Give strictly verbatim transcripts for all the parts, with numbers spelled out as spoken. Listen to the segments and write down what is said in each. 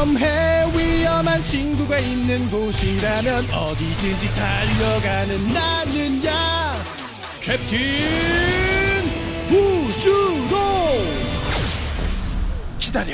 위험해 위험한 친구가 있는 곳이라면 어디든지 달려가는 나는야 캡틴 우주로. 기다려.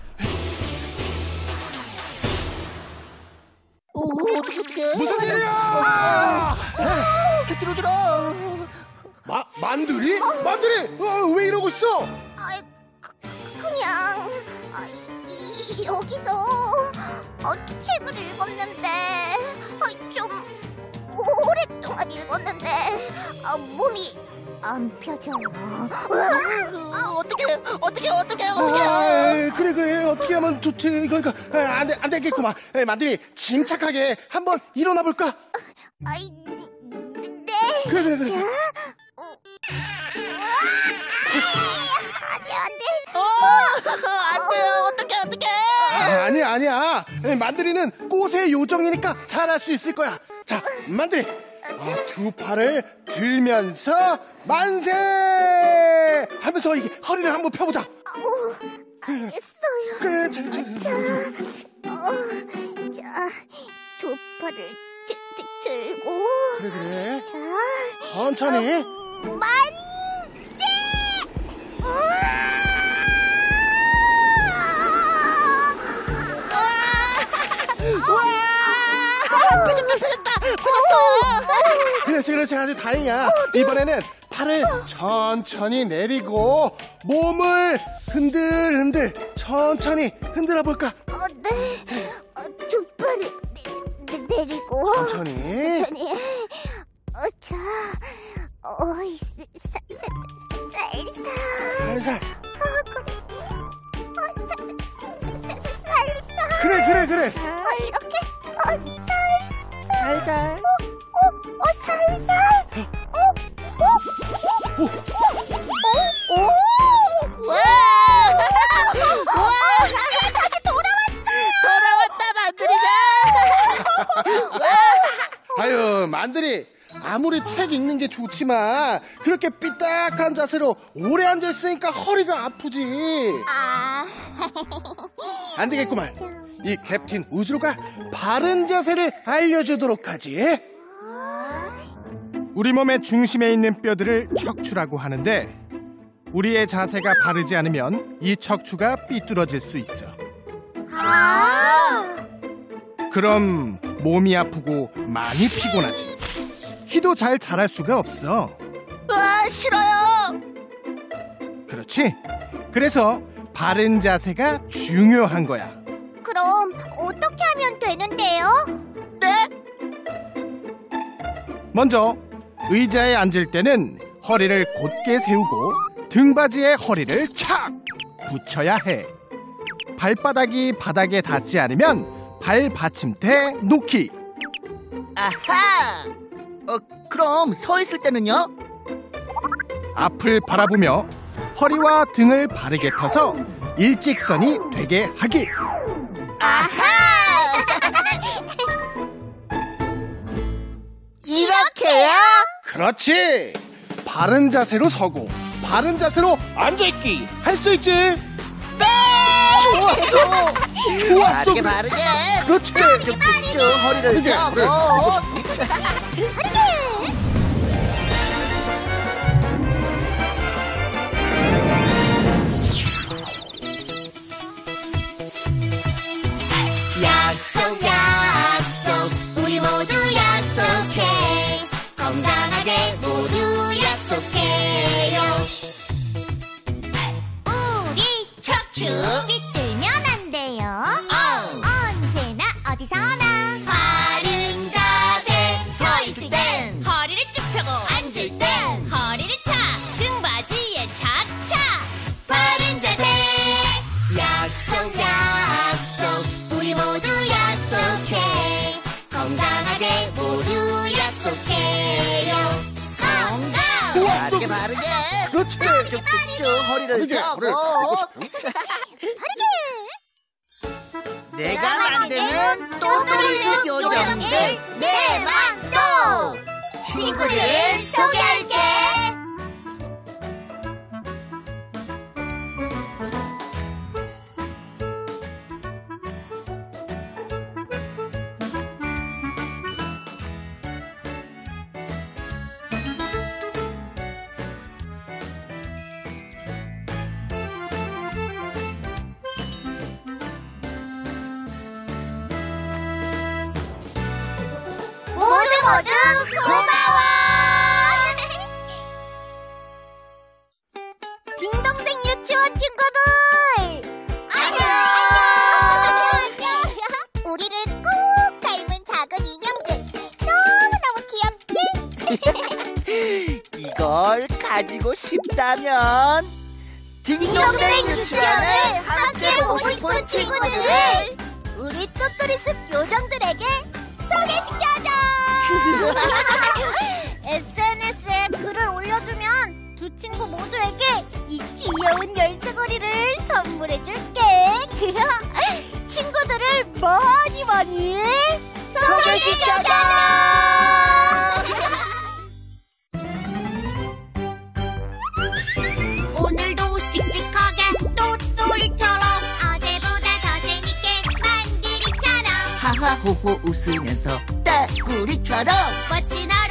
어, 어떡해, 어떡해. 무슨 일이야? 캡틴 우주라. 마, 만두리? 만두리! 어, 왜 이러고 있어? 아이, 그, 그냥 아, 이, 여기서 어, 책을 읽었는데 아, 좀 오랫동안 읽었는데 아, 몸이 안 펴져요. 어떡해, 어떡해, 어떡해, 어떡해. 아, 그래 그래 어떻게 하면 좋지. 이거 이거 아, 안, 돼, 안 되겠구만. 에, 만두리 침착하게 한번 일어나 볼까? 아이, 네. 그래 그래 그래. 자, 어, 안돼 안돼. 어, 안 돼요. 어떡해, 어떡해. 아, 아니야 아니야. 에, 만두리는 꽃의 요정이니까 잘할 수 있을 거야. 자 만두리 어, 두 팔을 들면서 만세 하면서 이게 허리를 한번 펴보자. 어, 알겠어요. 그래 잘, 잘, 잘. 자, 어, 자, 두 팔을 들, 들, 들고. 그래 그래. 자, 천천히. 어, 만세! 우와! 펴졌다, 펴졌다, 펴졌어. 그렇지 그렇지 아주 다행이야. 이번에는 팔을 천천히 내리고 몸을 흔들흔들 천천히 흔들어 볼까? 어, 네. 어, 두 팔을 내, 내, 내리고. 천천히. 천천히. 어, 자, 어, 이, 사, 사, 사, 살살. 살살. 어, 그, 어, 사, 사, 사, 사, 살살. 그래 그래 그래. 어, 이렇게. 어, 살살. 살살. 어, 어, 어, 살살. 어, 어, 어, 어, 어, 어. 와! 와! 다시 돌아왔어요. 돌아왔다, 만두리가. 아유 만들이 아무리 책 읽는 게 좋지만 그렇게 삐딱한 자세로 오래 앉아 있으니까 허리가 아프지. 아. 안 되겠구만. 이 캡틴 우주로가 바른 자세를 알려주도록 하지. 우리 몸의 중심에 있는 뼈들을 척추라고 하는데 우리의 자세가 바르지 않으면 이 척추가 삐뚤어질 수 있어. 아. 그럼 몸이 아프고 많이 피곤하지. 키도 잘 자랄 수가 없어. 와, 싫어요. 그렇지? 그래서 바른 자세가 중요한 거야. 그럼 어떻게 하면 되는데요? 네? 먼저 의자에 앉을 때는 허리를 곧게 세우고 등받이에 허리를 착 붙여야 해. 발바닥이 바닥에 닿지 않으면 발 받침대 놓기. 아하. 어, 그럼 서 있을 때는요? 앞을 바라보며 허리와 등을 바르게 펴서 일직선이 되게 하기. 아하. 이렇게요? 그렇지. 바른 자세로 서고 바른 자세로 앉아있기 할 수 있지. 네. 좋았어. 좋았어. 바르게 바르게. 그렇지. 쭉쭉쭉 허리를 그래, 펴고. 그래. 약속 약속 우리 모두 약속해 건강하게 모두 약속해요. 우리 척추 삐뚤면 안 돼요. 언제나 어디서나 바른 자세. 서 있을 땐 허리를 쭉 펴고 앉을 땐 허리를 착 등받이에 착착 바른 자세. 약속 약속 우리 모두 약속해 건강하게 모두 약속해요. 건강 바르게 바르게. 그렇지. 쭉쭉쭉 허리를 바르게, 펴고. 바르게. 내가 만드는 또또리스 요정들 내맘도 친구들을 소개할게. 모두 고마워. 딩동댕 유치원 친구들 안녕. 우리를 꼭 닮은 작은 인형들 너무너무 귀엽지? 이걸 가지고 싶다면 딩동댕 유치원을 함께 보고 싶은 친구들을 우리 또또리숲 요정들에게 소개시켜줘. 에스엔에스에 글을 올려주면 두 친구 모두에게 이 귀여운 열쇠고리를 선물해줄게. 친구들을 많이 많이 소개시켜줘. 오늘도 씩씩하게 또또리처럼 어제보다 더 재밌게 만들기처럼 하하호호 웃으면서 따구리처럼 멋진